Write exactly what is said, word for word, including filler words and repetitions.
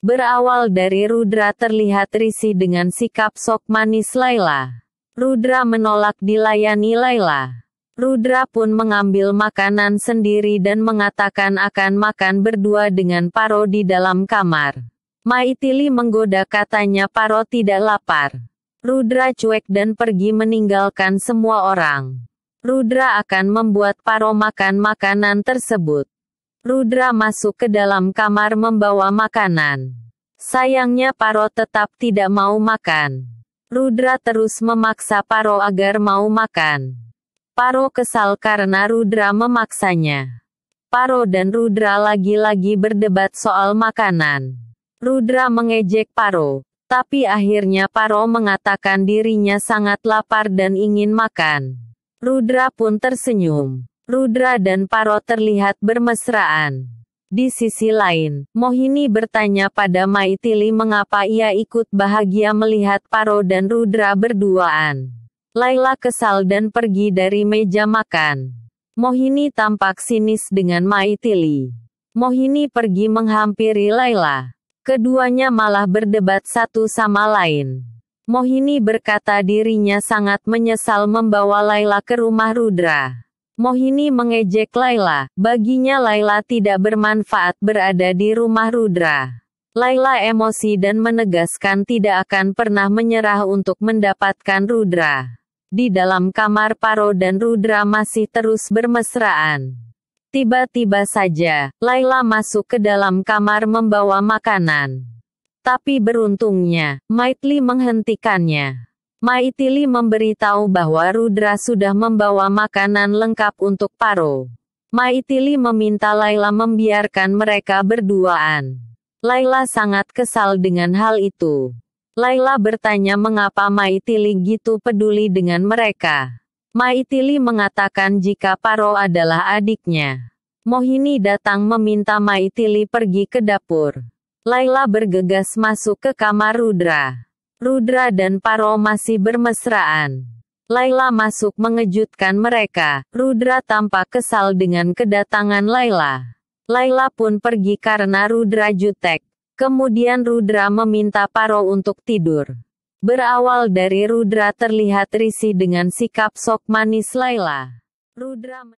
Berawal dari Rudra terlihat risih dengan sikap sok manis Laila. Rudra menolak dilayani Laila. Rudra pun mengambil makanan sendiri dan mengatakan akan makan berdua dengan Paro di dalam kamar. Maithili menggoda, katanya Paro tidak lapar. Rudra cuek dan pergi meninggalkan semua orang. Rudra akan membuat Paro makan makanan tersebut. Rudra masuk ke dalam kamar membawa makanan. Sayangnya Paro tetap tidak mau makan. Rudra terus memaksa Paro agar mau makan. Paro kesal karena Rudra memaksanya. Paro dan Rudra lagi-lagi berdebat soal makanan. Rudra mengejek Paro, tapi akhirnya Paro mengatakan dirinya sangat lapar dan ingin makan. Rudra pun tersenyum. Rudra dan Paro terlihat bermesraan. Di sisi lain, Mohini bertanya pada Maithili mengapa ia ikut bahagia melihat Paro dan Rudra berduaan. Laila kesal dan pergi dari meja makan. Mohini tampak sinis dengan Maithili. Mohini pergi menghampiri Laila. Keduanya malah berdebat satu sama lain. Mohini berkata dirinya sangat menyesal membawa Laila ke rumah Rudra. Mohini mengejek Laila, baginya Laila tidak bermanfaat berada di rumah Rudra. Laila emosi dan menegaskan tidak akan pernah menyerah untuk mendapatkan Rudra. Di dalam kamar Paro dan Rudra masih terus bermesraan. Tiba-tiba saja, Laila masuk ke dalam kamar membawa makanan. Tapi beruntungnya, Maithili menghentikannya. Maithili memberitahu bahwa Rudra sudah membawa makanan lengkap untuk Paro. Maithili meminta Laila membiarkan mereka berduaan. Laila sangat kesal dengan hal itu. Laila bertanya mengapa Maithili gitu peduli dengan mereka. Maithili mengatakan jika Paro adalah adiknya. Mohini datang meminta Maithili pergi ke dapur. Laila bergegas masuk ke kamar Rudra. Rudra dan Paro masih bermesraan. Laila masuk mengejutkan mereka. Rudra tampak kesal dengan kedatangan Laila. Laila pun pergi karena Rudra jutek. Kemudian Rudra meminta Paro untuk tidur. Berawal dari Rudra terlihat risih dengan sikap sok manis Laila. Rudra